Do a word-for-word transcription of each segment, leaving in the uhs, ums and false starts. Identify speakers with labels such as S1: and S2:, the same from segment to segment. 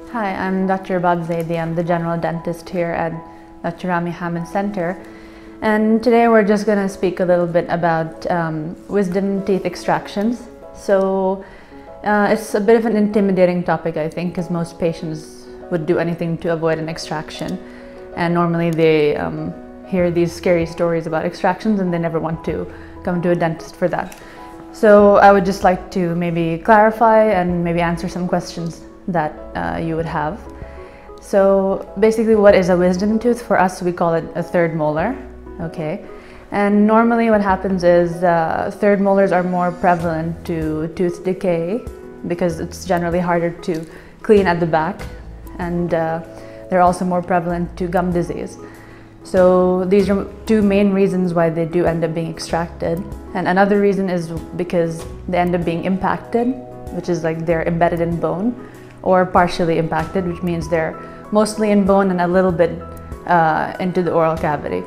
S1: Hi, I'm Doctor Rabab. I'm the general dentist here at Doctor Rami Hamid Center. And today we're just going to speak a little bit about um, wisdom teeth extractions. So uh, it's a bit of an intimidating topic, I think, because most patients would do anything to avoid an extraction. And normally they um, hear these scary stories about extractions and they never want to come to a dentist for that. So I would just like to maybe clarify and maybe answer some questions that uh, you would have. So basically, what is a wisdom tooth? For us, we call it a third molar, okay? And normally what happens is uh, third molars are more prevalent to tooth decay because it's generally harder to clean at the back, and uh, they're also more prevalent to gum disease. So these are two main reasons why they do end up being extracted. And another reason is because they end up being impacted, which is like they're embedded in bone, or partially impacted, which means they're mostly in bone and a little bit uh, into the oral cavity.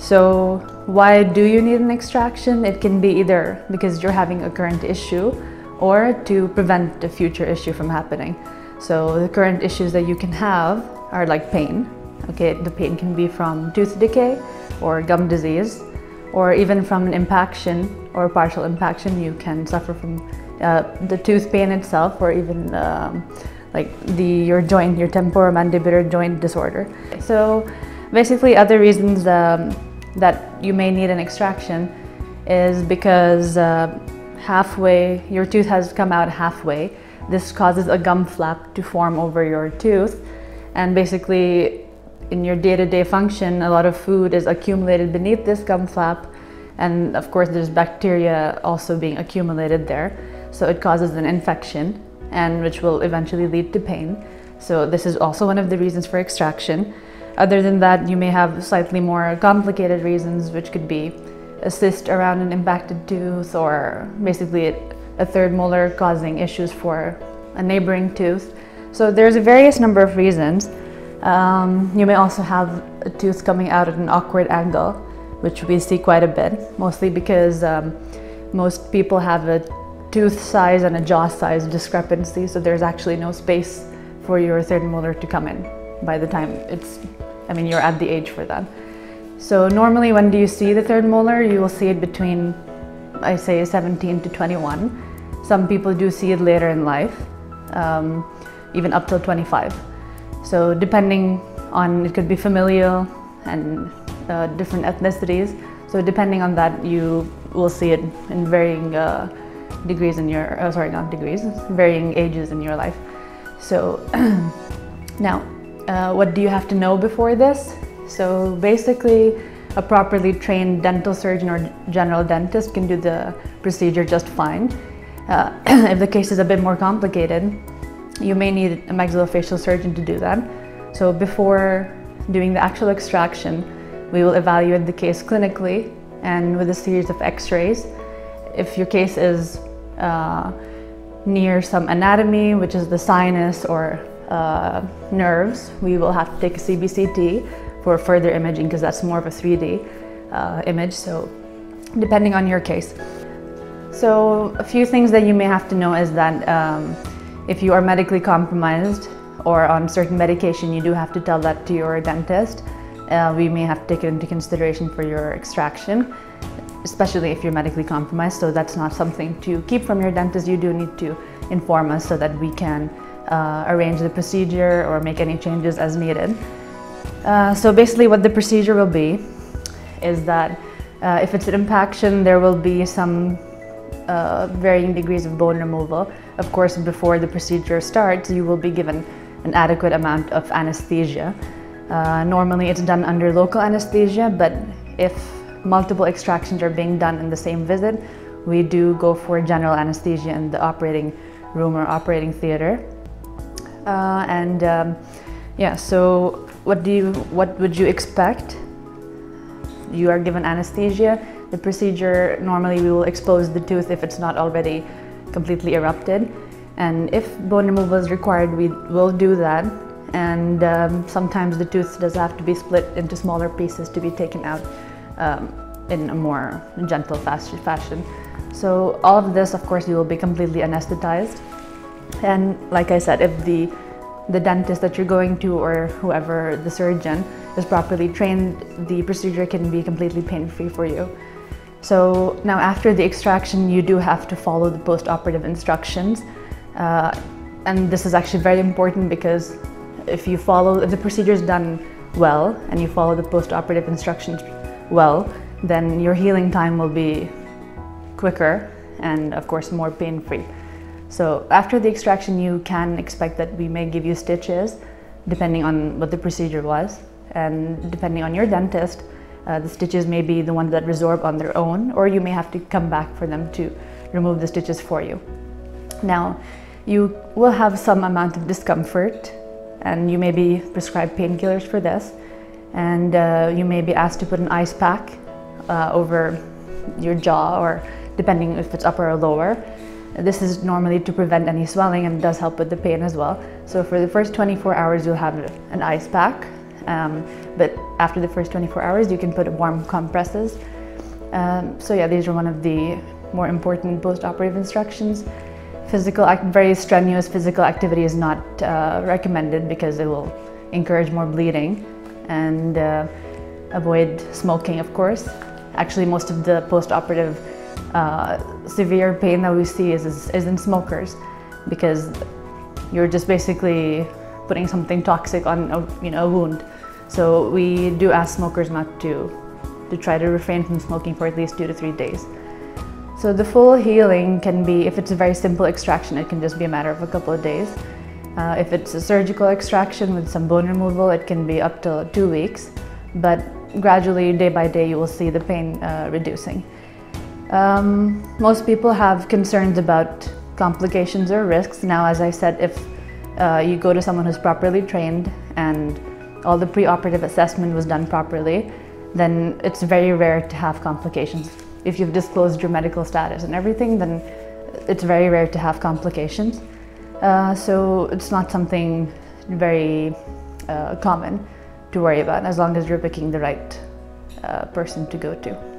S1: So why do you need an extraction? It can be either because you're having a current issue or to prevent a future issue from happening. So the current issues that you can have are like pain. Okay, the pain can be from tooth decay or gum disease, or even from an impaction or partial impaction. You can suffer from uh, the tooth pain itself, or even um, like the your joint, your temporomandibular joint disorder. So basically, other reasons um, that you may need an extraction is because uh, halfway, your tooth has come out halfway. This causes a gum flap to form over your tooth, and basically in your day-to-day function, a lot of food is accumulated beneath this gum flap, and of course there's bacteria also being accumulated there, so it causes an infection, and which will eventually lead to pain. So this is also one of the reasons for extraction. Other than that, you may have slightly more complicated reasons, which could be a cyst around an impacted tooth, or basically a third molar causing issues for a neighboring tooth. So there's a various number of reasons. Um, you may also have a tooth coming out at an awkward angle, which we see quite a bit, mostly because um, most people have a tooth size and a jaw size discrepancy, so there's actually no space for your third molar to come in by the time it's, I mean, you're at the age for that. So normally, when do you see the third molar? You will see it between, I say, seventeen to twenty-one. Some people do see it later in life, um, even up till twenty-five. So depending on, it could be familial and uh, different ethnicities. So depending on that, you will see it in varying uh, degrees in your, oh, sorry, not degrees, varying ages in your life. So now, uh, what do you have to know before this? So basically, a properly trained dental surgeon or general dentist can do the procedure just fine. Uh, if the case is a bit more complicated, you may need a maxillofacial surgeon to do that. So before doing the actual extraction, we will evaluate the case clinically and with a series of x-rays. If your case is uh, near some anatomy, which is the sinus or uh, nerves, we will have to take a C B C T for further imaging, because that's more of a three D uh, image, so depending on your case. So a few things that you may have to know is that um, if you are medically compromised or on certain medication, you do have to tell that to your dentist. Uh, we may have to take it into consideration for your extraction, especially if you're medically compromised. So that's not something to keep from your dentist. You do need to inform us so that we can uh, arrange the procedure or make any changes as needed. Uh, so basically what the procedure will be is that uh, if it's an impaction, there will be some uh, varying degrees of bone removal. Of course, before the procedure starts, you will be given an adequate amount of anesthesia. Uh, normally it's done under local anesthesia, but if multiple extractions are being done in the same visit, we do go for general anesthesia in the operating room or operating theater. Uh, and um, yeah, so what do you, what would you expect? You are given anesthesia. The procedure, normally we will expose the tooth if it's not already completely erupted. And if bone removal is required, we will do that. And um, sometimes the tooth does have to be split into smaller pieces to be taken out um, in a more gentle, fast fashion. So all of this, of course, you will be completely anesthetized. And like I said, if the the dentist that you're going to or whoever, the surgeon, is properly trained, the procedure can be completely pain-free for you. So now after the extraction, you do have to follow the post-operative instructions. Uh, and this is actually very important because if you follow, if the procedure is done well and you follow the post-operative instructions well, then your healing time will be quicker and of course more pain-free. So after the extraction, you can expect that we may give you stitches depending on what the procedure was, and depending on your dentist, uh, the stitches may be the ones that resorb on their own, or you may have to come back for them to remove the stitches for you. Now, you will have some amount of discomfort and you may be prescribed painkillers for this, and uh, you may be asked to put an ice pack uh, over your jaw, or depending if it's upper or lower. This is normally to prevent any swelling and does help with the pain as well. So for the first twenty-four hours, you'll have an ice pack, um, but after the first twenty-four hours, you can put warm compresses. Um, so yeah, these are one of the more important post-operative instructions. Physical, very strenuous physical activity is not uh, recommended because it will encourage more bleeding, and uh, avoid smoking, of course. Actually, most of the post-operative uh, severe pain that we see is, is, is in smokers, because you're just basically putting something toxic on a, you know, a wound. So we do ask smokers not to, to try to refrain from smoking for at least two to three days. So the full healing can be, if it's a very simple extraction, it can just be a matter of a couple of days. Uh, if it's a surgical extraction with some bone removal, it can be up to two weeks. But gradually, day by day, you will see the pain uh, reducing. Um, most people have concerns about complications or risks. Now, as I said, if uh, you go to someone who's properly trained and all the pre-operative assessment was done properly, then it's very rare to have complications. If you've disclosed your medical status and everything, then it's very rare to have complications. Uh, so it's not something very uh, common to worry about, as long as you're picking the right uh, person to go to.